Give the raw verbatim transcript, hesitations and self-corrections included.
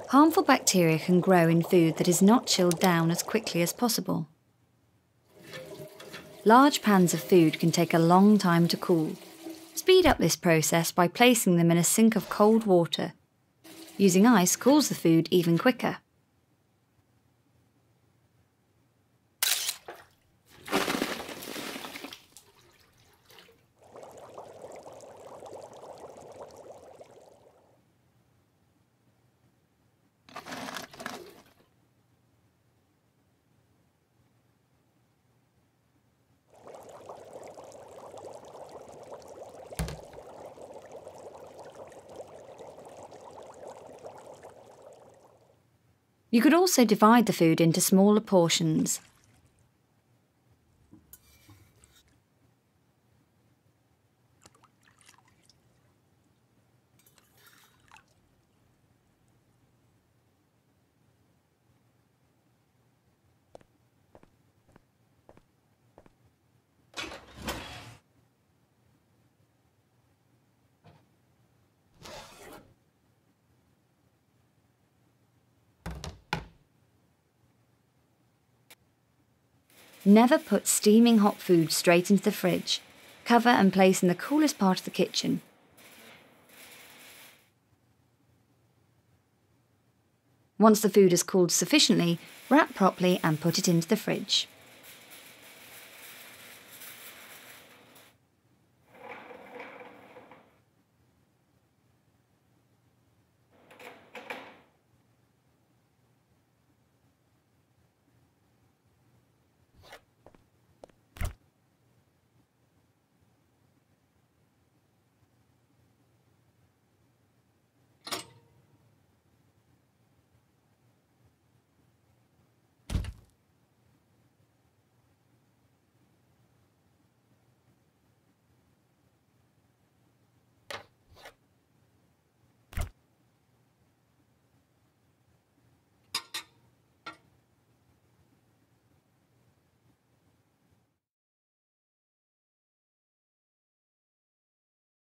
Harmful bacteria can grow in food that is not chilled down as quickly as possible. Large pans of food can take a long time to cool. Speed up this process by placing them in a sink of cold water. Using ice cools the food even quicker. You could also divide the food into smaller portions. Never put steaming hot food straight into the fridge. Cover and place in the coolest part of the kitchen. Once the food has cooled sufficiently, wrap properly and put it into the fridge.